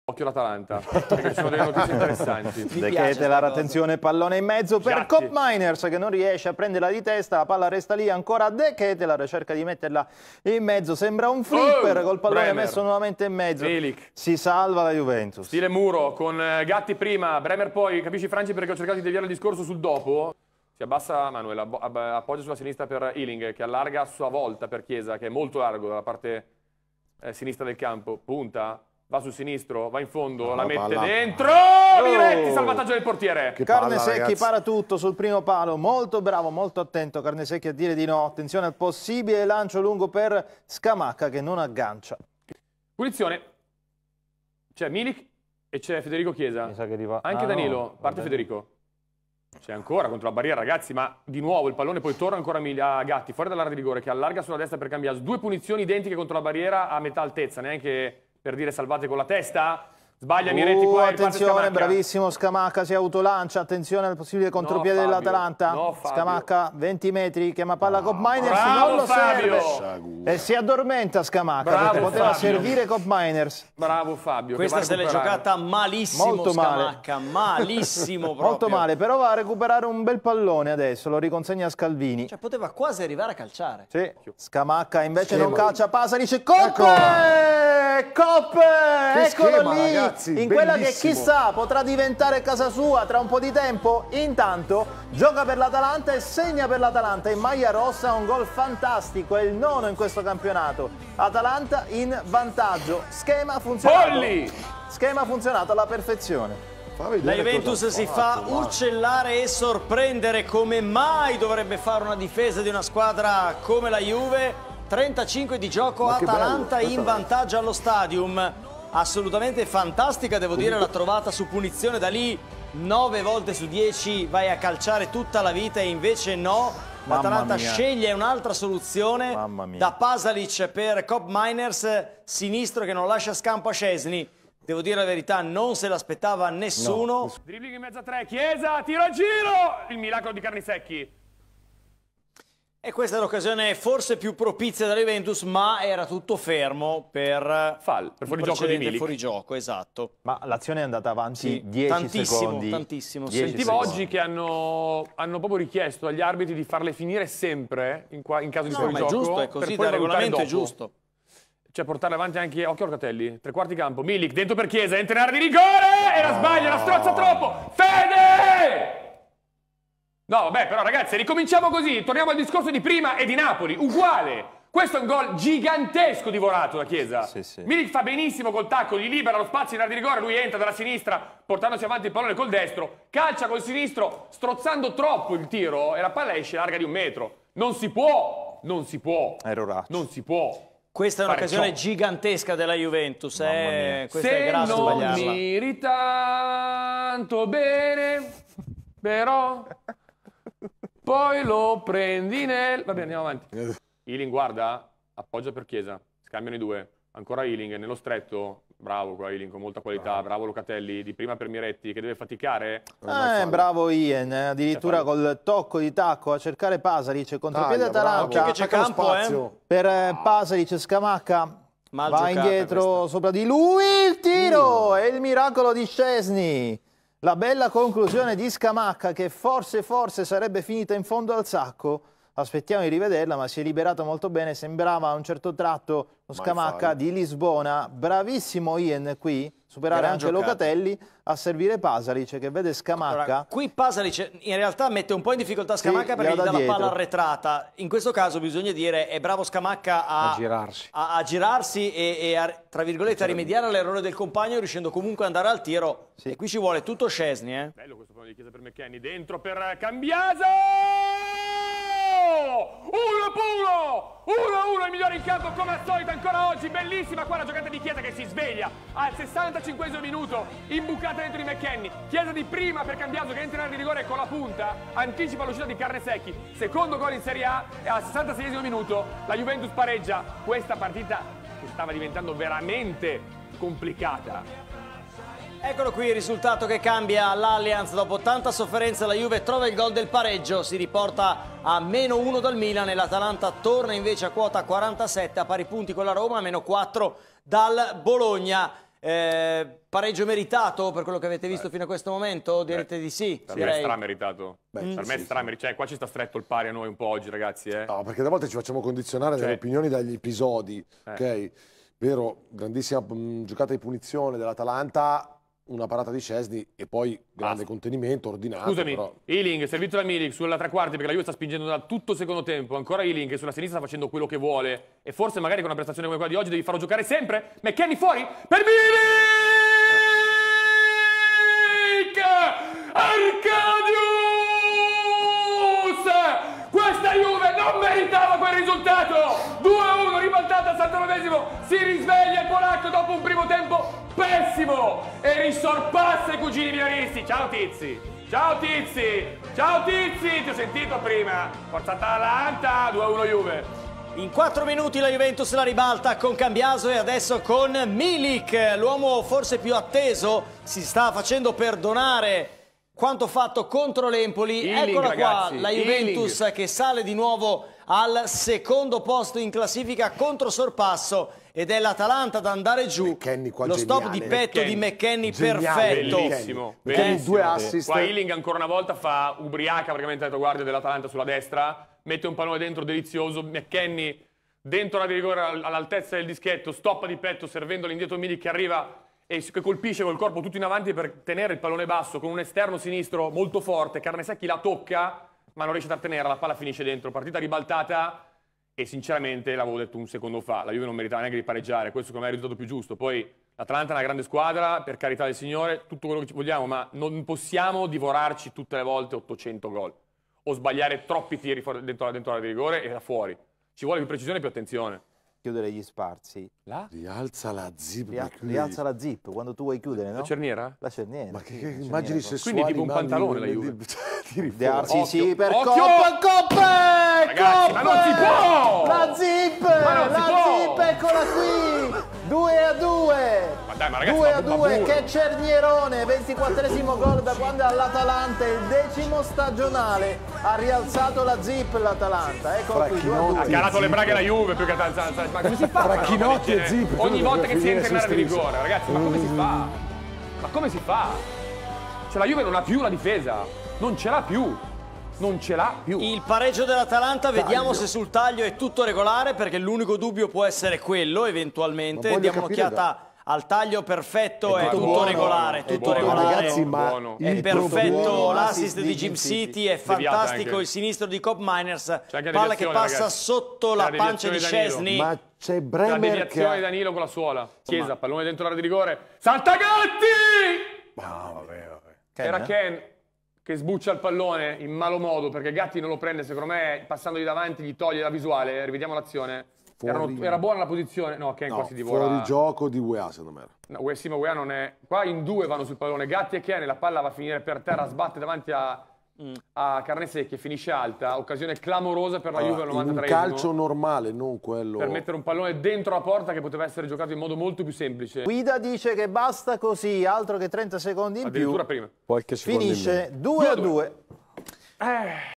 occhio l'Atalanta, perché ci sono delle notizie interessanti. De Ketelaere, attenzione, pallone in mezzo per Koop Meiners che non riesce a prenderla di testa, la palla resta lì ancora. De Ketelaere cerca di metterla in mezzo, sembra un flipper col pallone Bremer. messo nuovamente in mezzo. Milik. Si salva la Juventus. Stile muro, con Gatti prima, Bremer poi, capisci Franci perché ho cercato di deviare il discorso sul dopo? Si abbassa Manuel, appoggia sulla sinistra per Ealing, che allarga a sua volta per Chiesa, che è molto largo dalla parte sinistra del campo, punta. Va sul sinistro, va in fondo, la mette dentro! Miretti, salvataggio del portiere! Carnesecchi para tutto sul primo palo, molto bravo, molto attento Carnesecchi a dire di no. Attenzione al possibile lancio lungo per Scamacca che non aggancia. Punizione. C'è Milik e c'è Federico Chiesa. Mi sa che arriva... Anche Danilo, no, parte Federico. C'è ancora contro la barriera, ragazzi, ma di nuovo il pallone poi torna ancora a Gatti, fuori dall'area di rigore, che allarga sulla destra per Cambiaso. 2 punizioni identiche contro la barriera a metà altezza, neanche per dire salvate con la testa. Sbaglia Miretti qua, attenzione, bravissimo Scamacca, si autolancia, attenzione al possibile contropiede dell'Atalanta. Scamacca, 20 metri, chiama palla Koop Meiners, non lo serve. E si addormenta Scamacca, perché poteva servire Koop Meiners. Bravo Fabio. Questa se l'è giocata malissimo, molto Scamacca, malissimo proprio. Molto male, però va a recuperare un bel pallone adesso, lo riconsegna a Scalvini. Cioè poteva quasi arrivare a calciare. Sì, Scamacca invece non calcia, Pasalic, Koop! Koop, eccolo lì! Ragazzi, in quella che chissà potrà diventare casa sua tra un po' di tempo. Intanto gioca per l'Atalanta e segna per l'Atalanta in maglia rossa, un gol fantastico, è il 9º in questo campionato. Atalanta in vantaggio, schema funzionato. Schema funzionato alla perfezione. La Juventus si fa uccellare e sorprendere come mai dovrebbe fare una difesa di una squadra come la Juve. 35 di gioco, Atalanta in vantaggio allo Stadium. Assolutamente fantastica, devo dire, la trovata su punizione. Da lì 9 volte su 10 vai a calciare tutta la vita e invece no. L'Atalanta sceglie un'altra soluzione da Pasalic per Koop Meiners, sinistro che non lascia scampo a Szczesny. Devo dire la verità, non se l'aspettava nessuno. No. Dribbling in mezzo a 3, Chiesa, tiro a giro, il miracolo di Carnesecchi. E questa è l'occasione forse più propizia della Juventus, ma era tutto fermo per fuorigioco di Milik. Fuorigioco, esatto. Ma l'azione è andata avanti 10 secondi. Tantissimo. Sentivo oggi che hanno proprio richiesto agli arbitri di farle finire sempre in caso di fuorigioco. Ma è giusto, è così, dal regolamento è giusto. Cioè portarle avanti anche, occhio Locatelli, 3/4 campo, Milik dentro per Chiesa, entra in area di rigore e la sbaglia, la strozza troppo, Fede! No, vabbè, però ragazzi, ricominciamo così, torniamo al discorso di prima e di Napoli, uguale. Questo è un gol gigantesco divorato da Chiesa. Milik fa benissimo col tacco, gli libera lo spazio in area di rigore, lui entra dalla sinistra, portandosi avanti il pallone col destro, calcia col sinistro, strozzando troppo il tiro e la palla esce larga di 1 metro. Non si può. Non si può. Questa è un'occasione gigantesca della Juventus, questa è grave sbagliarla. Se non miri tanto bene, però... Poi lo prendi nel... Va bene, andiamo avanti. Ealing guarda, appoggia per Chiesa, scambiano i 2. Ancora Ealing, nello stretto. Bravo qua Ealing, con molta qualità. Bravo Locatelli, di prima per Miretti, che deve faticare. Bravo Ian, addirittura col tocco di tacco a cercare Pasalic, contropiede Atalanta. Che c'è campo, per Pasalic, Scamacca. Va indietro sopra di lui, il tiro! E il miracolo di Szczesny. La bella conclusione di Scamacca che forse sarebbe finita in fondo al sacco. Aspettiamo di rivederla, ma si è liberato molto bene. Sembrava a un certo tratto lo Scamacca di Lisbona. Bravissimo Ian qui, superare anche Locatelli, a servire Pasalic che vede Scamacca. Allora, qui Pasalic in realtà mette un po' in difficoltà Scamacca perché gli dà la palla arretrata. In questo caso bisogna dire è bravo Scamacca a girarsi e a, tra virgolette, a rimediare all'errore del compagno, riuscendo comunque ad andare al tiro. E qui ci vuole tutto Szczesny. Bello questo pallone di Chiesa per McKennie, dentro per Cambiaso! 1-1, il migliore in campo come al solito ancora oggi, bellissima qua la giocata di Chiesa che si sveglia al 65esimo minuto, imbucata dentro di McKennie, Chiesa di prima per Cambiaso che entra in area di rigore con la punta, anticipa l'uscita di Carnesecchi, secondo gol in Serie A e al 66esimo minuto la Juventus pareggia questa partita che stava diventando veramente complicata. Eccolo qui il risultato che cambia all'Allianz. Dopo tanta sofferenza la Juve trova il gol del pareggio, si riporta a -1 dal Milan e l'Atalanta torna invece a quota 47 a pari punti con la Roma, a -4 dal Bologna. Pareggio meritato per quello che avete visto fino a questo momento? Direte di sì? Per me è strameritato. Per me è strameritato. Cioè, qua ci sta stretto il pari a noi un po' oggi, ragazzi. No, perché a volte ci facciamo condizionare dalle opinioni dagli episodi, ok? Vero, grandissima giocata di punizione dell'Atalanta, una parata di Szczęsny e poi grande contenimento, ordinato. Scusami, però... Ealing, servito da Milik sulla tre quarti perché la Juve sta spingendo da tutto il secondo tempo. Ancora Ealing che sulla sinistra sta facendo quello che vuole. E forse magari con una prestazione come quella di oggi devi farlo giocare sempre. McKennie fuori per Milik! Arcadius! Questa Juve non meritava quel risultato! 2-1 ribaltata al 79esimo. Si risveglia il polacco dopo un primo tempo pessimo e risorpassa i cugini milanisti. Ciao Tizi, ciao Tizi, ciao Tizi, ti ho sentito prima. Forza Atalanta, 2-1 Juve. In 4 minuti la Juventus la ribalta con Cambiaso e adesso con Milik, l'uomo forse più atteso, si sta facendo perdonare quanto fatto contro l'Empoli. Eccola ragazzi, qua, la Juventus che sale di nuovo al secondo posto in classifica contro sorpasso ed è l'Atalanta ad andare giù. Lo stop di petto di McKennie perfetto. Bellissimo, bellissimo. 2 assist. Qua Ealing ancora una volta fa ubriaca praticamente la guardia dell'Atalanta sulla destra, mette un pallone dentro delizioso, McKennie dentro la di rigore all'altezza del dischetto, stoppa di petto servendo l'indietro Milik che arriva e che colpisce col corpo tutto in avanti per tenere il pallone basso con un esterno sinistro molto forte. Carnesecchi la tocca ma non riesce a trattenere, la palla finisce dentro, partita ribaltata e sinceramente l'avevo detto un secondo fa, la Juve non meritava neanche di pareggiare, questo secondo me è il risultato più giusto. Poi l'Atalanta è una grande squadra, per carità del Signore, tutto quello che ci vogliamo, ma non possiamo divorarci tutte le volte 800 gol o sbagliare troppi tiri dentro la di rigore e da fuori. Ci vuole più precisione e più attenzione. Chiudere gli spazi. Là? Rialza la zip. Rialza la zip quando tu vuoi chiudere, no? La cerniera? La cerniera. Ma che immagini sessuali? Quindi tipo un pantalone la Juve. Sì, per Coppe! Ragazzi, ma non si può! La zip! Eccola qui! 2-2! Ma dai, ma ragazzi, 2-2, che cernierone! 24esimo gol da quando all'Atalanta, il 10° stagionale. Ha rialzato la zip l'Atalanta. Ecco qui, 2-2. Ha calato le braghe la Juve più che tanto. Ma come si fa? Fracchinotti e zip. Ogni volta che si entra in area di rigore, ragazzi, ma come si fa? Ma come si fa? Cioè la Juve non ha più la difesa. Non ce l'ha più. Non ce l'ha più. Il pareggio dell'Atalanta, vediamo se sul taglio è tutto regolare, perché l'unico dubbio può essere quello, eventualmente. Diamo un'occhiata al taglio perfetto, è tutto regolare, tutto regolare. Ragazzi, ma è perfetto l'assist di Jim City, è fantastico il sinistro di Cop Miners, palla che passa sotto la pancia di Szczęsny. Ma c'è Bremer la deviazione di Danilo con la suola. Chiesa, pallone dentro l'area di rigore. Salta Gatti! Vabbè. Era Ken che sbuccia il pallone in malo modo perché Gatti non lo prende, secondo me passandogli davanti gli toglie la visuale. Rivediamo l'azione. Era buona la posizione. No, Ken qua si divora. Fuori gioco di UEA, secondo me. No, sì, ma UEA non è. Qua in 2 vanno sul pallone. Gatti e Ken, la palla va a finire per terra, sbatte davanti a Carnesecchi e finisce alta. Occasione clamorosa per la Juve al 93esimo. Un calcio normale, non quello. Per mettere un pallone dentro la porta che poteva essere giocato in modo molto più semplice. Guida dice che basta così, altro che 30 secondi in più. Addirittura prima. Qualche secondo finisce 2-2.